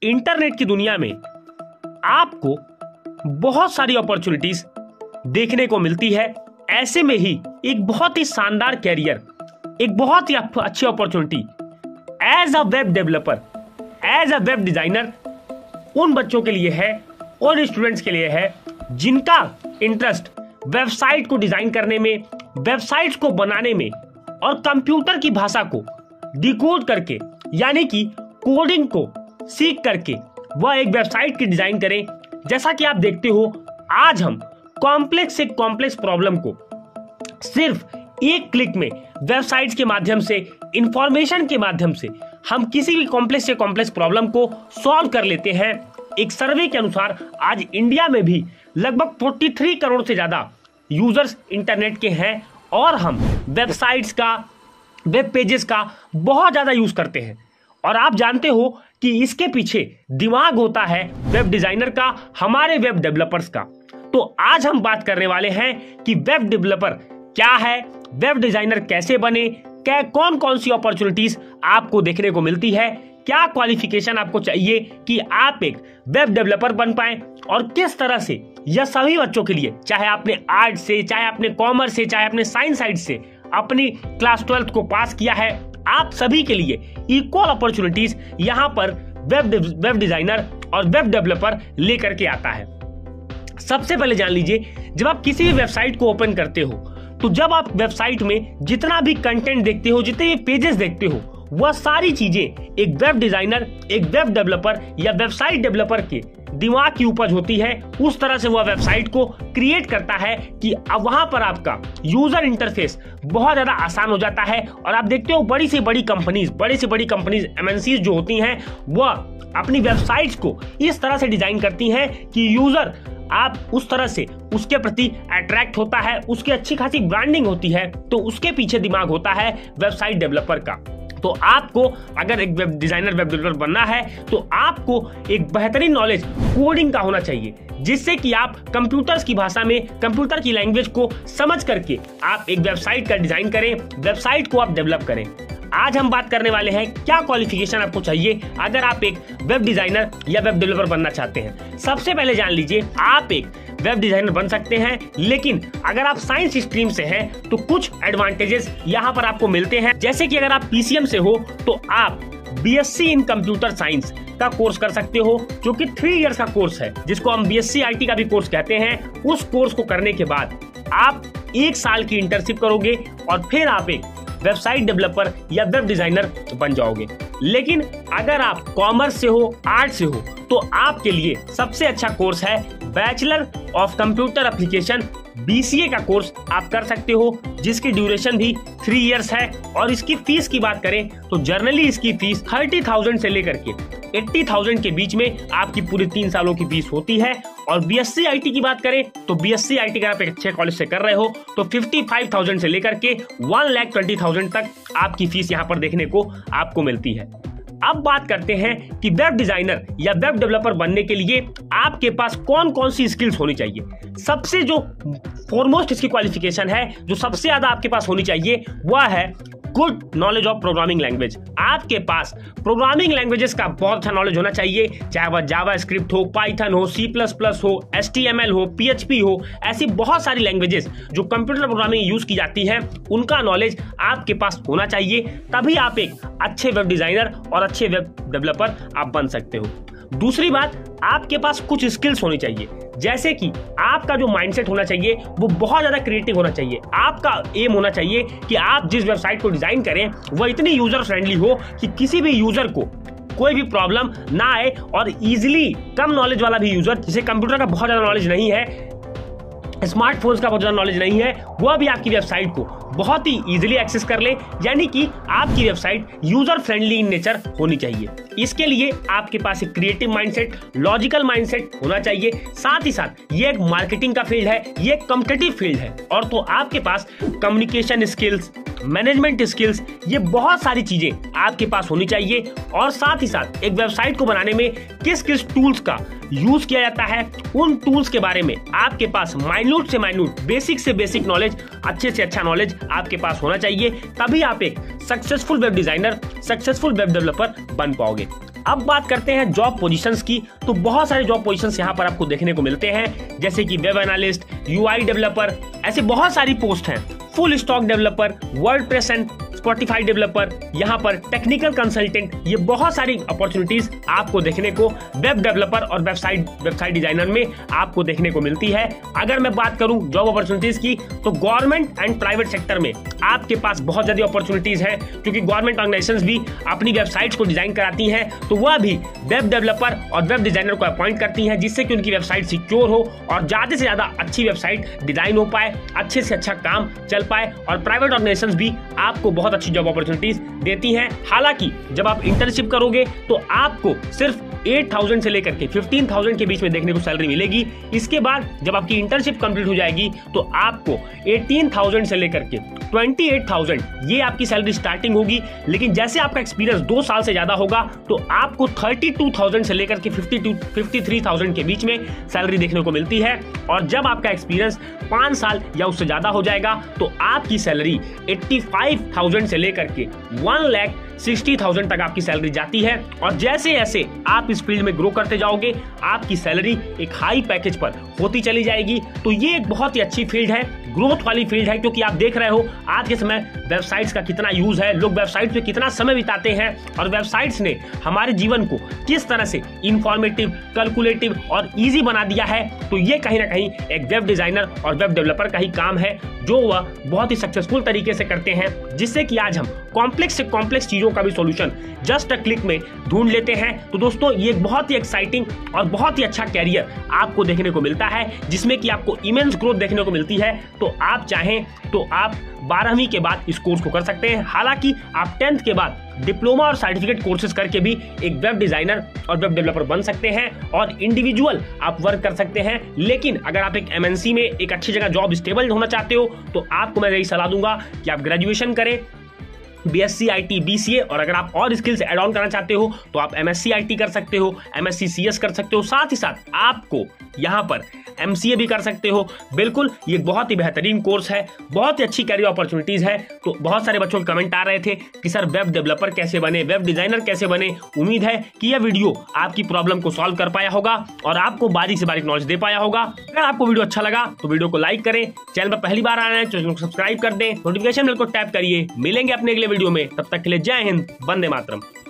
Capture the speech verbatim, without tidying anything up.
Internet की दुनिया में आपको बहुत सारी अपॉर्चुनिटीज देखने को मिलती है। ऐसे में ही एक बहुत ही शानदार कैरियर, एक बहुत ही अच्छी opportunity as a web developer, as a web designer उन बच्चों के लिए है, उन स्टूडेंट्स के लिए है जिनका इंटरेस्ट वेबसाइट को डिजाइन करने में, वेबसाइट्स को बनाने में और कंप्यूटर की भाषा को डिकोड करके यानी कि कोडिंग को सीख करके वह एक वेबसाइट की डिजाइन करें। जैसा कि आप देखते हो, आज हम कॉम्प्लेक्स से कॉम्प्लेक्स प्रॉब्लम को सिर्फ एक क्लिक में वेबसाइट्स के माध्यम से, इंफॉर्मेशन के माध्यम से हम किसी भी कॉम्प्लेक्स से कॉम्प्लेक्स प्रॉब्लम को सॉल्व कर लेते हैं। एक सर्वे के अनुसार आज इंडिया में भी लगभग तैंतालीस करोड़ से ज्यादा यूजर्स इंटरनेट के हैं और हम वेबसाइट्स का, वेब पेजेस का बहुत ज्यादा यूज करते हैं। और आप जानते हो कि इसके पीछे दिमाग होता है वेब डिजाइनर का, हमारे वेब डेवलपर्स का। तो आज हम बात करने वाले हैं कि वेब डेवलपर क्या है, वेब डिजाइनर कैसे बने, क्या कौन कौन सी अपॉर्चुनिटीज आपको देखने को मिलती है, क्या क्वालिफिकेशन आपको चाहिए कि आप एक वेब डेवलपर बन पाएं और किस तरह से यह सभी बच्चों के लिए, चाहे आपने आर्ट से, चाहे आपने कॉमर्स से, चाहे आपने साइंस साइड से अपनी क्लास ट्वेल्थ को पास किया है, आप सभी के लिए इक्वल अपॉर्चुनिटीज यहां पर वेब वेब डिजाइनर और वेब डेवलपर लेकर के आता है। सबसे पहले जान लीजिए, जब आप किसी भी वेबसाइट को ओपन करते हो तो जब आप वेबसाइट में जितना भी कंटेंट देखते हो, जितने भी पेजेस देखते हो, वह सारी चीजें एक वेब डिजाइनर, एक वेब डेवलपर या वेबसाइट डेवलपर के दिमाग की उपज होती है। उस तरह से वह वेबसाइट को क्रिएट करता है कि अब वहां पर आपका यूजर इंटरफेस बहुत ज्यादा आसान हो जाता है। और आप देखते हो बड़ी से बड़ी कंपनीज, बड़ी से बड़ी कंपनीज एमएनसीज जो होती हैं, वह अपनी वेबसाइट्स को इस तरह से डिजाइन करती हैं कि यूजर आप उस तरह से उसके प्रति अट्रैक्ट होता है, उसकी अच्छी खासी ब्रांडिंग होती है। तो उसके पीछे दिमाग होता है वेबसाइट डेवलपर का। तो आपको अगर एक वेब डिजाइनर, वेब डेवलपर बनना है तो आपको एक बेहतरीन नॉलेज कोडिंग का होना चाहिए, जिससे कि आप कंप्यूटर्स की भाषा में, कंप्यूटर की लैंग्वेज को समझ करके आप एक वेबसाइट का डिजाइन करें, वेबसाइट को आप डेवलप करें। आज हम बात करने वाले हैं क्या क्वालिफिकेशन आपको चाहिए अगर आप एक वेब डिजाइनर या वेब डेवलपर बनना चाहते हैं। सबसे पहले जान लीजिए, आप एक वेब डिजाइनर बन सकते हैं, लेकिन अगर आप साइंस स्ट्रीम से हैं तो कुछ एडवांटेजेस यहाँ पर आपको मिलते हैं। जैसे कि अगर आप पीसीएम से हो तो आप बीएससी इन कंप्यूटर साइंस का कोर्स कर सकते हो, जो कि थ्री इयर्स का कोर्स है, जिसको हम बीएससी आईटी का भी कोर्स कहते हैं। उस कोर्स को करने के बाद आप एक साल की इंटर्नशिप करोगे और फिर आप एक वेबसाइट डेवलपर या वेब डिजाइनर बन जाओगे। लेकिन अगर आप कॉमर्स से हो, आर्ट से हो, तो आपके लिए सबसे अच्छा कोर्स है bachelor of computer application, BCA का कोर्स आप कर सकते हो, जिसकी ड्यूरेशन भी थ्री इयर्स है। और इसकी फीस की बात करें तो जनरली इसकी फीस थर्टी थाउजेंड से लेकर के एट्टी थाउजेंड के बीच में आपकी पूरी तीन सालों की फीस होती है। और बीएससी आईटी की बात करें तो बीएससी आईटी अगर आप एक अच्छे कॉलेज से कर रहे हो तो फिफ्टी फाइव थाउजेंड से लेकर के वन लाख ट्वेंटी थाउजेंड तक आपकी फीस यहाँ पर देखने को आपको मिलती है। अब बात करते हैं कि वेब डिजाइनर या वेब डेवलपर बनने के लिए आपके पास कौन कौन सी स्किल्स होनी चाहिए। सबसे जो फॉरमोस्ट इसकी क्वालिफिकेशन है, जो सबसे ज्यादा आपके पास होनी चाहिए, वह है good knowledge of programming language. आपके पास प्रोग्रामिंग लैंग्वेजेस का बहुत अच्छा नॉलेज होना चाहिए, चाहे वह जावा स्क्रिप्ट हो, पाइथन हो, सी प्लस प्लस हो, एच टी एम एल हो, पी एच पी हो। ऐसी बहुत सारी लैंग्वेजेस जो कंप्यूटर प्रोग्रामिंग यूज की जाती है, उनका नॉलेज आपके पास होना चाहिए। तभी आप एक अच्छे वेब डिजाइनर और अच्छे वेब डेवलपर आप बन सकते हो। दूसरी बात, आपके पास कुछ स्किल्स होनी चाहिए, जैसे कि आपका जो माइंडसेट होना चाहिए वो बहुत ज्यादा क्रिएटिव होना चाहिए। आपका एम होना चाहिए कि आप जिस वेबसाइट को डिजाइन करें वह इतनी यूजर फ्रेंडली हो कि किसी भी यूजर को कोई भी प्रॉब्लम ना आए और इजीली, कम नॉलेज वाला भी यूजर, जिसे कंप्यूटर का बहुत ज्यादा नॉलेज नहीं है, स्मार्टफोन्स का बहुत ज्यादा नॉलेज नहीं है, वह भी आपकी वेबसाइट को बहुत ही इजीली एक्सेस कर ले। यानी कि आपकी website user friendly in nature होनी चाहिए। इसके लिए आपके पास एक क्रिएटिव माइंडसेट, लॉजिकल माइंडसेट होना चाहिए। साथ ही साथ ये एक मार्केटिंग का फील्ड है, ये एक कॉम्पिटिटिव फील्ड है, और तो आपके पास कम्युनिकेशन स्किल्स, मैनेजमेंट स्किल्स, ये बहुत सारी चीजें आपके पास होनी चाहिए। और साथ ही साथ एक वेबसाइट को बनाने में किस किस टूल्स का यूज किया जाता है, उन टूल्स के बारे में आपके पास माइन्यूट से माइन्यूट, बेसिक से बेसिक नॉलेज, अच्छे से अच्छा नॉलेज आपके पास होना चाहिए। तभी आप एक successful web designer, successful web developer बन पाओगे। अब बात करते हैं जॉब पोजीशंस की, तो बहुत सारे जॉब पोजीशंस यहाँ पर आपको देखने को मिलते हैं, जैसे कि वेब एनालिस्ट, यूआई डेवलपर, ऐसे बहुत सारी पोस्ट हैं। Full stack developer, WordPress and Spotify developer, यहाँ पर टेक्निकल कंसल्टेंट, ये बहुत सारी अपॉर्चुनिटीज आपको देखने को वेब डेवलपर और वेबसाइट वेबसाइट डिजाइनर में आपको देखने को मिलती है। अगर मैं बात करूं जॉब अपॉर्चुनिटीज की, तो गवर्नमेंट एंड प्राइवेट सेक्टर में आपके पास बहुत ज्यादा अपॉर्चुनिटीज हैं, क्योंकि गवर्नमेंट ऑर्गेनाइजेशंस भी अपनी वेबसाइट्स को डिजाइन कराती हैं, तो वह भी वेब डेवलपर और वेब डिजाइनर को अपॉइंट करती हैं, जिससे कि उनकी वेबसाइट सिक्योर हो और ज्यादा से ज्यादा अच्छी वेबसाइट डिजाइन हो पाए, अच्छे से अच्छा काम चल पाए। और प्राइवेट ऑर्गेनाइजेशंस भी आपको बहुत अच्छी जॉब अपॉर्चुनिटीज देती हैं। हालांकि जब आप इंटर्नशिप करोगे तो आपको सिर्फ आठ हज़ार से लेकर के पंद्रह हज़ार के बीच में देखने को सैलरी मिलेगी। इसके बाद जब आपकी इंटर्नशिप कंप्लीट हो जाएगी तो आपको अठारह हज़ार से लेकर के अट्ठाईस हज़ार ये आपकी सैलरी स्टार्टिंग होगी। लेकिन जैसे आपका एक्सपीरियंस दो साल से ज्यादा होगा तो आपको बत्तीस हज़ार से लेकर के तिरेपन हज़ार के बीच में सैलरी देखने को मिलती है। और जब आपका एक्सपीरियंस पांच साल या उससे ज्यादा हो जाएगा तो आपकी सैलरी पचासी हज़ार से लेकर के एक लाख साठ हज़ार तक आपकी सैलरी जाती है। और जैसे जैसे आप इस फील्ड में ग्रो करते जाओगे आपकी सैलरी एक हाई पैकेज पर होती चली जाएगी। तो ये एक बहुत ही अच्छी फील्ड है, ग्रोथ वाली फील्ड है, क्योंकि आप देख रहे हो आज के समय वेबसाइट्स का कितना यूज है, लोग वेबसाइट्स पे कितना समय बिताते हैं और वेबसाइट्स ने हमारे जीवन को किस तरह से इंफॉर्मेटिव, कैलकुलेटिव और इजी बना दिया है। तो ये कहीं ना कहीं एक वेब डिजाइनर और वेब डेवलपर का ही काम है, जो वह बहुत ही सक्सेसफुल तरीके से करते हैं, जिससे कि आज हम कॉम्प्लेक्स से कॉम्प्लेक्स चीजों का भी सॉल्यूशन जस्ट अ क्लिक में ढूंढ लेते हैं। तो दोस्तों ये एक बहुत ही एक्साइटिंग और बहुत ही अच्छा कैरियर आपको देखने को मिलता है, जिसमें कि आपको इमेंस ग्रोथ देखने को मिलती है। तो आप चाहें तो आप बारहवीं के बाद इस कोर्स को कर सकते हैं। हालांकि आप टेंथ के बाद डिप्लोमा और सर्टिफिकेट कोर्सेज करके भी एक वेब डिजाइनर और वेब डेवलपर बन सकते हैं और इंडिविजुअल आप वर्क कर सकते हैं। लेकिन अगर आप एक एमएनसी में एक अच्छी जगह जॉब स्टेबल होना चाहते हो तो आपको मैं यही सलाह दूंगा कि आप ग्रेजुएशन करें, बीएससी आईटी, बीसीए, और अगर आप और स्किल्स ऐड ऑन करना चाहते हो तो आप एमएससी आईटी कर सकते हो, एमएससी सीएस कर सकते हो, साथ ही साथ आपको यहाँ पर एमसीए भी कर सकते हो। बिल्कुल ये बहुत ही बेहतरीन कोर्स है, बहुत ही अच्छी कैरियर अपॉर्चुनिटीज है। तो बहुत सारे बच्चों के कमेंट आ रहे थे कि सर वेब डेवलपर कैसे बने, वेब डिजाइनर कैसे बने। उम्मीद है कि यह वीडियो आपकी प्रॉब्लम को सॉल्व कर पाया होगा और आपको बारीक से बारीक नॉलेज दे पाया होगा। अगर आपको वीडियो अच्छा लगा तो वीडियो को लाइक करें, चैनल पर पहली बार आ रहे हैं चैनल को सब्सक्राइब कर दें, नोटिफिकेशन बेल को टैप करिए। मिलेंगे अपने अगले वीडियो में, तब तक के लिए जय हिंद, वंदे मातरम।